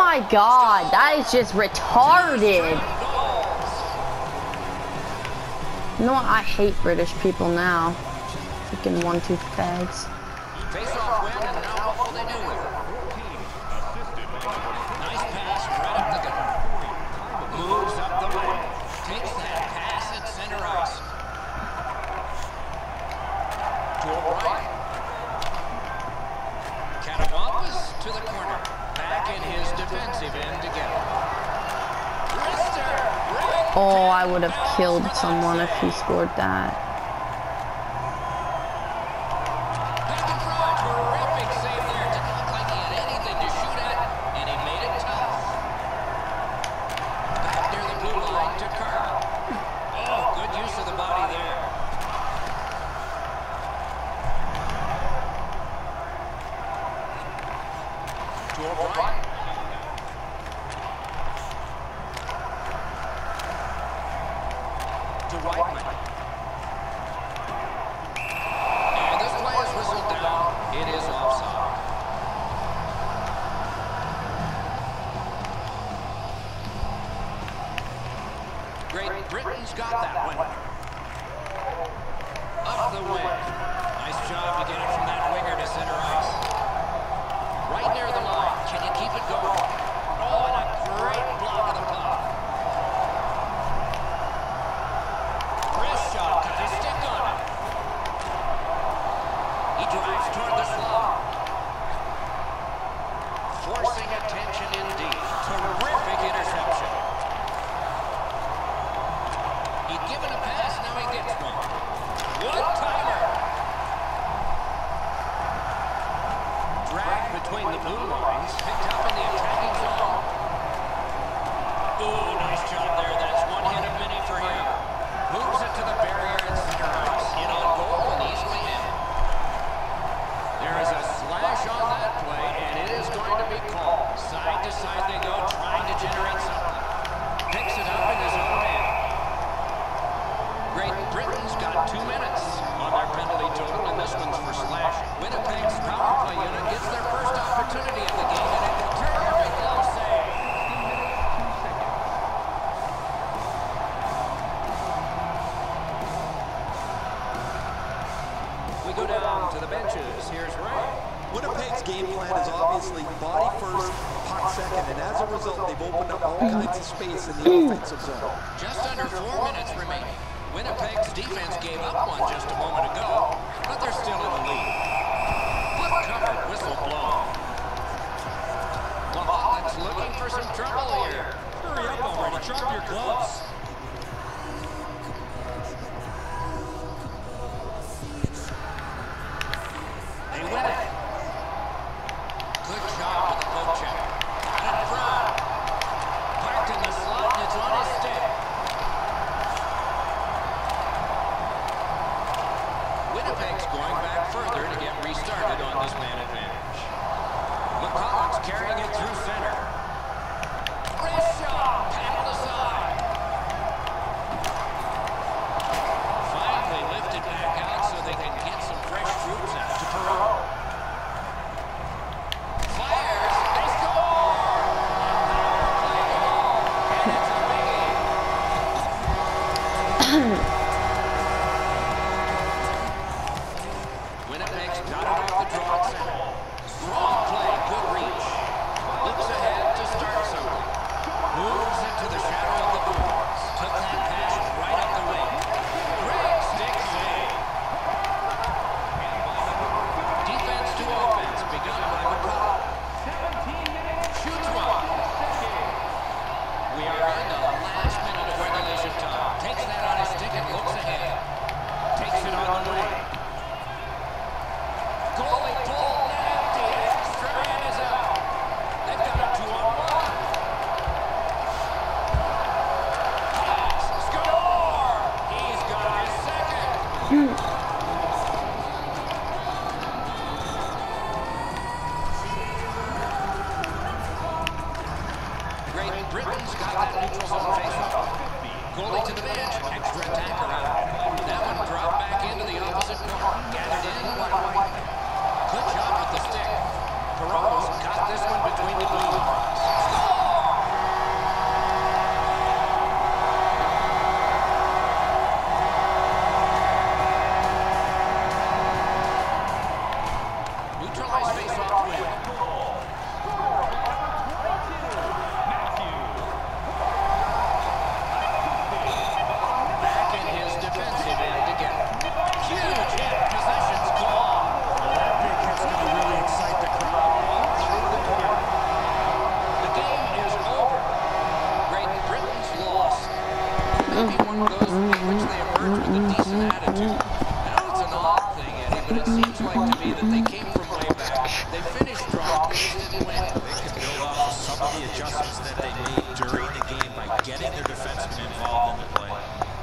my god, that is just retarded. You know what? I hate British people now. Freaking 1-2 fags. Face-off win, and now what will they do with it? Nice pass right up the gut. Moves up the wing. Takes that pass at center ice. To O'Brien. Catawampus to the corner. Back in his defensive end again. Oh, I would have killed someone if he scored that. Back in front. Terrific save there. Didn't look like he had anything to shoot at, and he made it tough. Back near the blue line to Carl. Oh, good use of the body there. To O'Brien. To Whiteman. And this play is whistled down. It is offside. Great Britain's got that one. Up the wing. Nice job to get it from that winger to center ice. Right near the line. Can you keep it going? Oh, and a great block of the puck. Wrist shot. Got his stick on it. He drives toward the slot. Forcing attention indeed. Terrific interception. He'd given a pass, now he gets one. One-timer. Drag between the blue lines, picked up in the attacking zone. Oh, nice job there. That's one hit of many for him. Moves it to the barrier at center ice. In on goal and easily in. There is a slash on that play, and it is going to be called. Side to side they go, trying to generate something. Picks it up in his own end. Great Britain's got 2 minutes on their penalty total, and this one's for slashing. Winnipeg's power play unit gets their first opportunity of the game, and a terrific glove save. We go down to the benches. Here's Ray. Winnipeg's game plan is obviously body first, puck second, and as a result, they've opened up all kinds of space in the offensive zone. Just under 4 minutes remaining. Winnipeg's defense gave up one just a moment ago, but they're still in the lead. Puck covered, whistle blown. Mahalik looking for some trouble here. Hurry up already, drop your gloves. They win it. Good job with the poke check. Got it in front. Parked in the slot, and it's on his stick. Winnipeg's going back further to get restarted on this man advantage. McCullough's carrying it through center. Wrist shot, paddled aside. Finally lifted back out so they can get some fresh troops out to Perreault. Fires, they score! And it's a biggie. Winnipeg's got it off the draw at center. Strong play, good reach. Looks ahead to start something. Moves into the shadow of the boards. Took that pass right up the wing. Great stick save. Defense to offense, begun by McCullough. Shoots one. We are in the last minute of regulation time. Takes that on his stick and looks ahead. Takes it on the wing. Goalie pulled, net empty, extra man is out. They've got a 2-on-1. Pass, score! He's got his second. Great Britain's got that neutral zone face-off. Goalie to the bench, extra attacker out. That one dropped back into the opposite corner. Gathered in by White. Good job with the stick. Perreault's got this one between the blue lines. might be one of those in which they emerge with a decent attitude. I know it's an odd thing, Eddie, but it seems like to me that they came from way back. They finished strong, they just didn't win. They can build off of some of the adjustments that they made during the game by getting their defensemen involved in the play.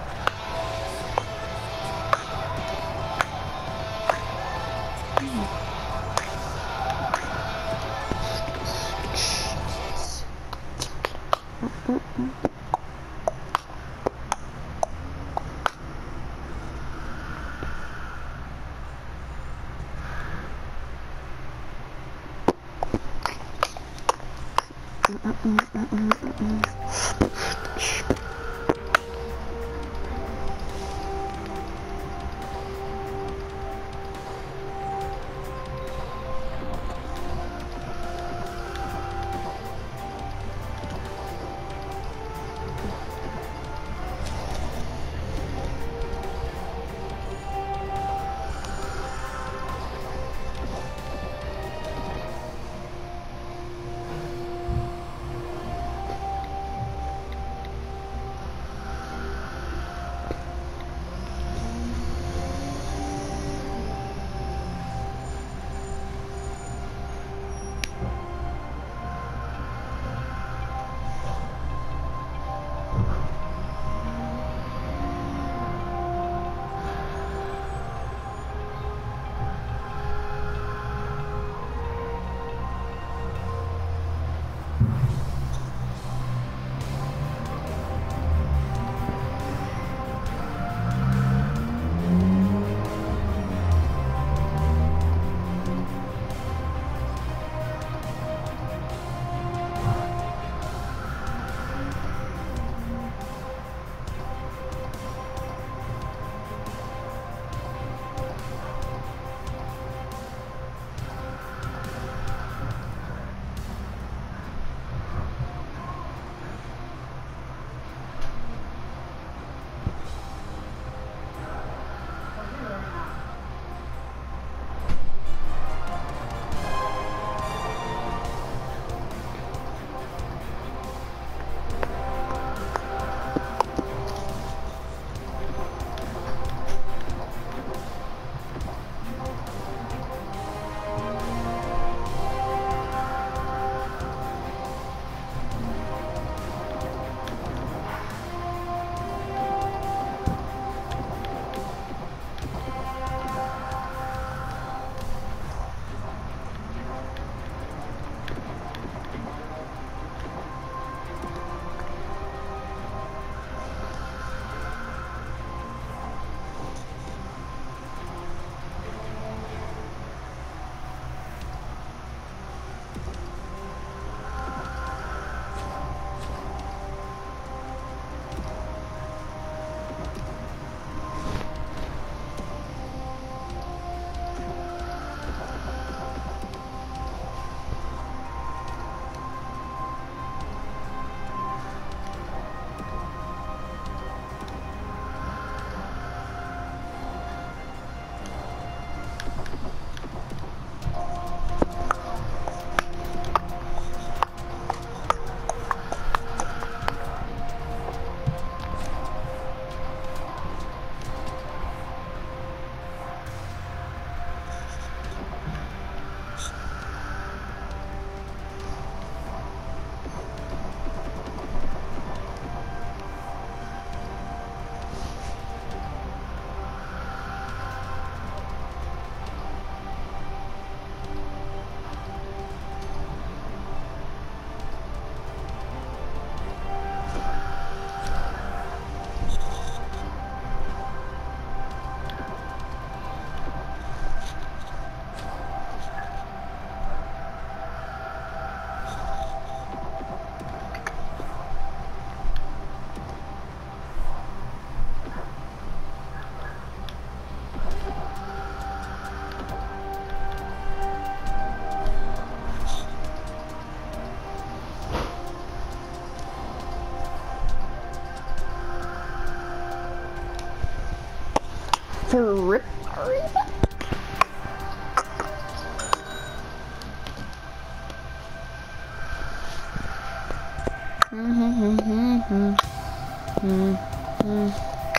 Rip.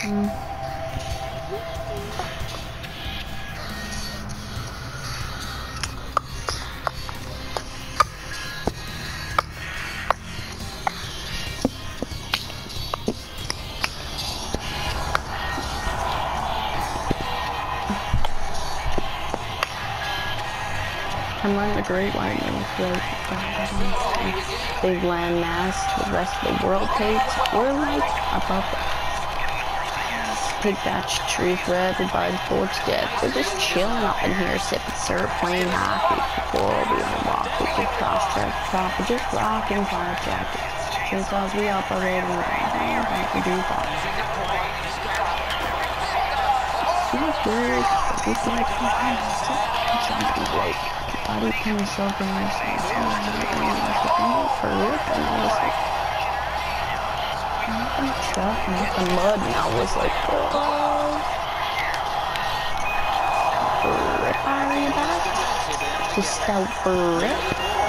I'm running a great white with big land mass the rest of the world hates. We're like above big batch tree for everybody's bored to death. We're just chilling up in here, sipping syrup, playing hockey. Before we on walk, we could cross track top, just rocking fire jackets. Because we operate in the jukebox. It's weird. It's like something like body kind of so nice and for real, and I was like, I'm truck and the mud, and I was like, oh, rip are you about? Just out for rip.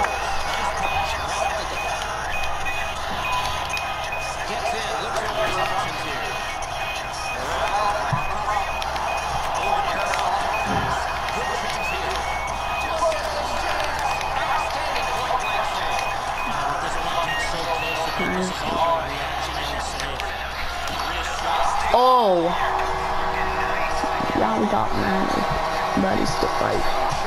Oh, yeah, we got mad. Buddy's to fight.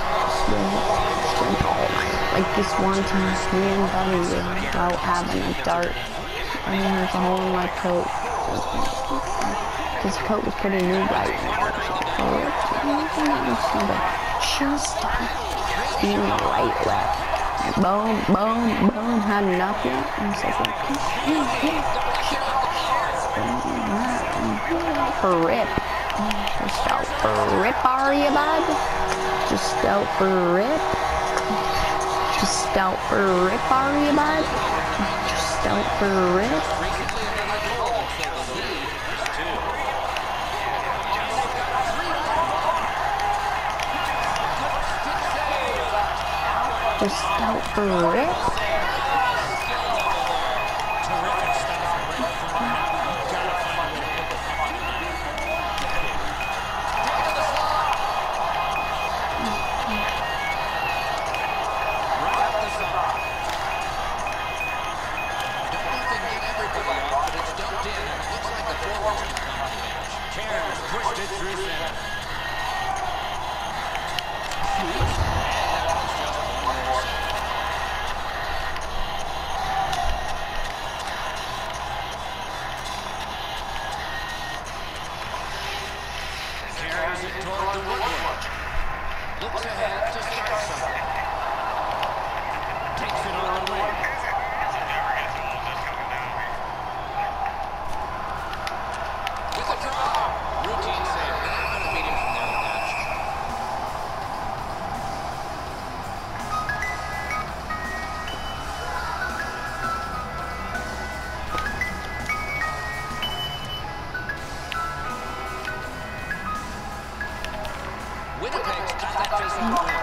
Like this one time, me and Buddy were out having a dart, and there's a hole in my coat. His coat was pretty new right now. Just being right left. Boom, boom, boom, had enough yet? And I was like, for rip. Just out for rip, are you, bud? Just out for rip. Just out for rip, are you, bud? Just out for rip. Just out for rip. Looks ahead to start something. Takes it on the wing. With a draw. Routine save. They're going to beat him from there with that. Winnipeg's got that face on the wing.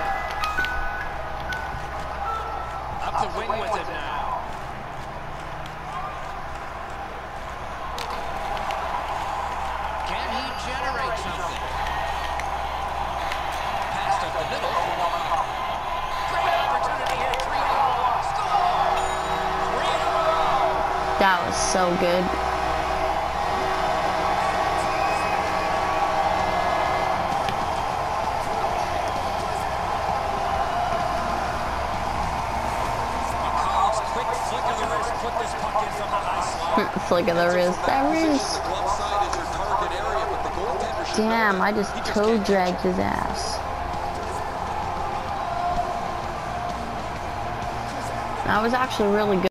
Up the wing with it now. Can he generate something? Passed up the middle for Walker. Great opportunity here. 3-0. Score! 3-0. That was so good. Flick of the wrist. That wrist. Damn, I just toe dragged his ass. That was actually really good.